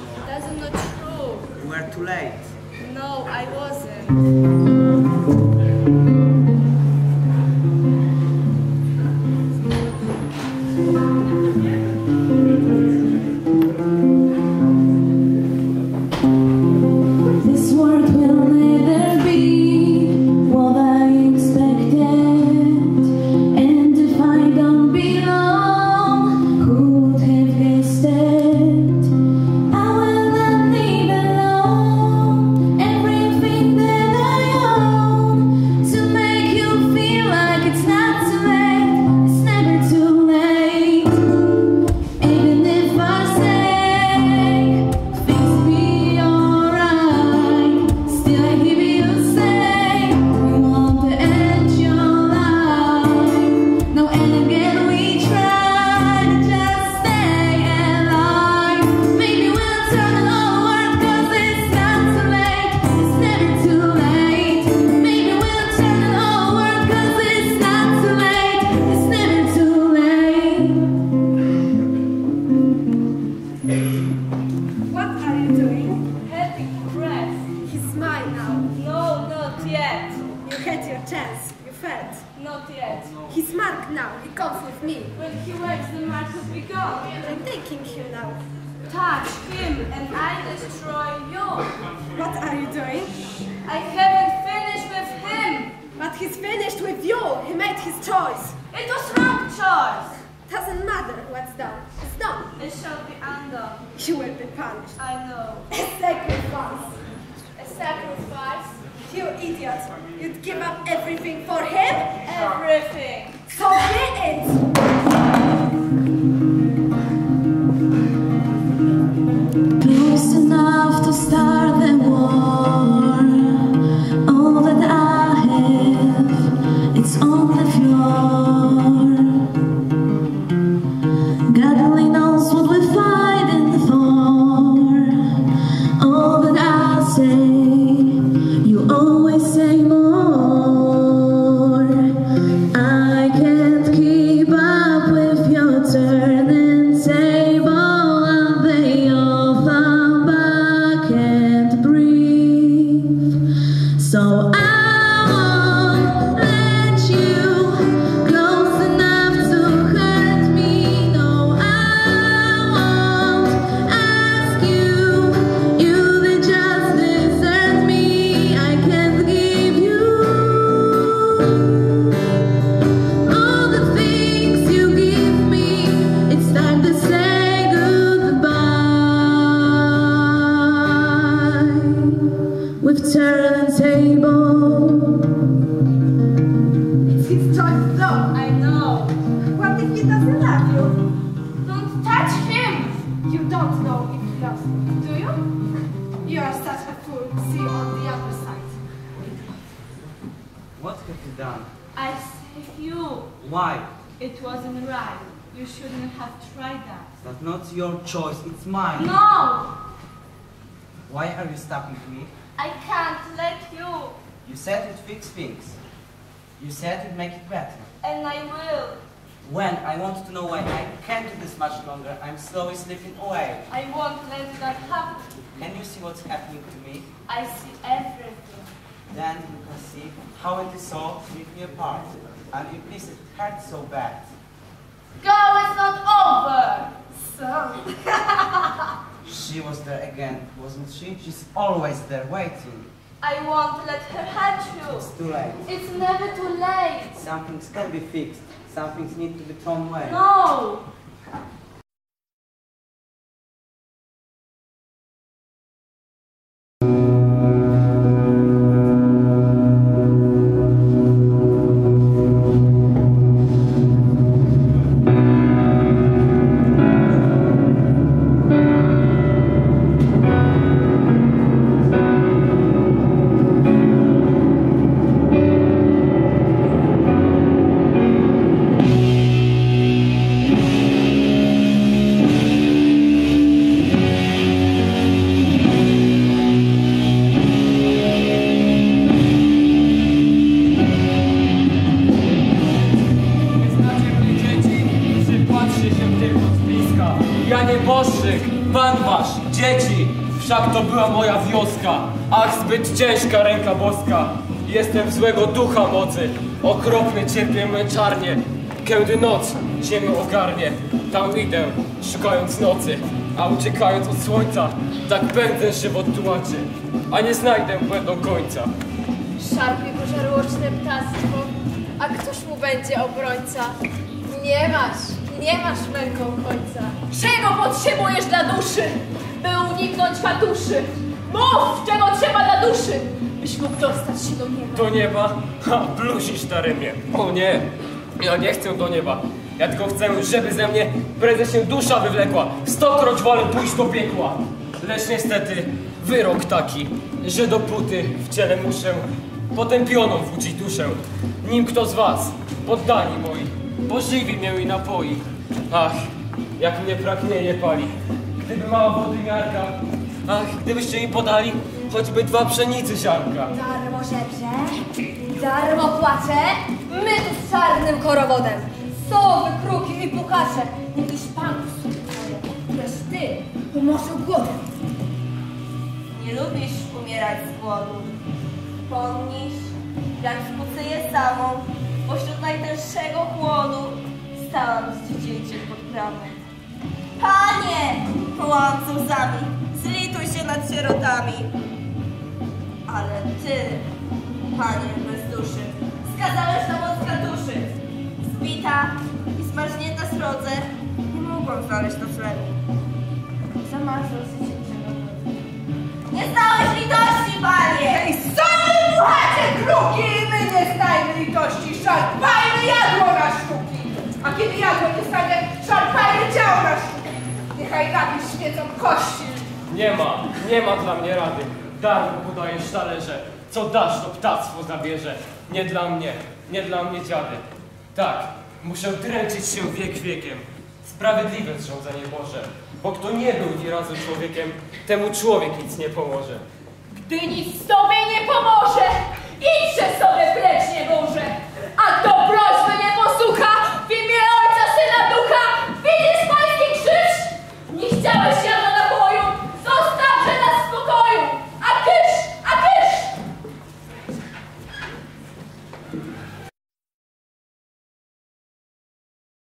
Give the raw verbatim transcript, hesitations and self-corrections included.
That's not true. You were too late. No, I wasn't. Not yet. He's marked now. He comes with me. When he works, the mark will be gone. I'm taking him now. Touch him and I destroy you. What are you doing? I haven't finished with him. But he's finished with you. He made his choice. It was wrong choice. Doesn't matter what's done. It's done. It shall be undone. You will be punished. I know. A sacrifice. A sacrifice? You idiot. You'd give up everything for him? Everything. So be it. Close enough to start the war. All that I have, it's on the floor. God only knows what we fight in the for. All that I say, you always say more. I can't keep up with your turning table. And they all fall back and breathe. So I won't let you close enough to hurt me. No, I won't ask you. You they just desert me. I can't give you all the things you give me. It's time to say goodbye. We've turned the table. It's his choice though. I know. What if he doesn't love you? Don't touch him. You don't know if he loves you. Do you? You are such a fool. See you on the other side. What have you done? I saved you. Why? It wasn't right. You shouldn't have tried that. That's not your choice, it's mine. No! Why are you stopping me? I can't let you. You said you'd fix things. You said you'd make it better. And I will. When? I want to know why. I can't do this much longer. I'm slowly slipping away. I won't let that happen. Can you see what's happening to me? I see everything. Then you can see how it is so to rip me apart. And it please, it hurts so bad. Go, it's not over. So, She was there again, wasn't she? She's always there waiting. I won't let her hurt you. It's too late. It's never too late. Some things can be fixed. Some things need to be thrown away. No. I Wszak to była moja wioska, ach zbyt ciężka ręka boska. Jestem w złego ducha mocy, okropny cierpię męczarnie. Kiedy noc ziemię ogarnie, tam idę, szukając nocy, a uciekając od słońca, tak pędzę żywot tułaczy, a nie znajdę błędu końca. Szarpie go żarłoczne ptactwo, a któż mu będzie obrońca? Nie masz, nie masz męką końca. Czego potrzebujesz dla duszy, by uniknąć katuszy? Mów, czego trzeba dla duszy, byś mógł dostać się do nieba. Do nieba? Ha, bluzisz na rymie. O nie, ja nie chcę do nieba. Ja tylko chcę, żeby ze mnie prędzej się dusza wywlekła. Stokroć wolę pójść do piekła. Lecz niestety wyrok taki, że dopóty w ciele muszę potępioną włóczyć duszę. Nim kto z was, poddani moi, pożywi mię i napoi. Ach, jak mnie pragnienie pali. Gdyby mała wody miarka, ach, gdybyście mi podali choćby dwa pszenicy ziarnka. Darmo żebrze, darmo płacze, my tu z czarnym korowodem. Sowy, kruki i pukacze, jakiś pan słuchaje, lecz ty umorzył głodem. Nie lubisz umierać z głodu. Pomnisz, jak skuceję samą, pośród najtęższego chłodu, stałam z dziecięciem pod bramą. Panie! Wołałam z łzami, zlituj się nad sierotami. Ale ty, panie bez duszy, skazałeś na moc katuszy. Zbita i smażnięta srodze, nie mogłam znaleźć noclegu. Zamarzło się ciężego. Nie znałeś litości, panie! Ej, same puchacie kruki i my nie znajmy litości, szarpajmy jadło na sztuki. A kiedy jadło nie stanie, szarpajmy ciało na sztuki. Niechaj gapi świecą kości. Nie ma, nie ma dla mnie rady. Darmo podajesz talerze, co dasz, to ptactwo zabierze. Nie dla mnie, nie dla mnie dziady. Tak, muszę dręczyć się wiek wiekiem. Sprawiedliwe zrządzenie Boże, bo kto nie był ni razu człowiekiem, temu człowiek nic nie pomoże. Gdy nic tobie nie pomoże, idźże sobie precz, nie Boże, a kto prośby nie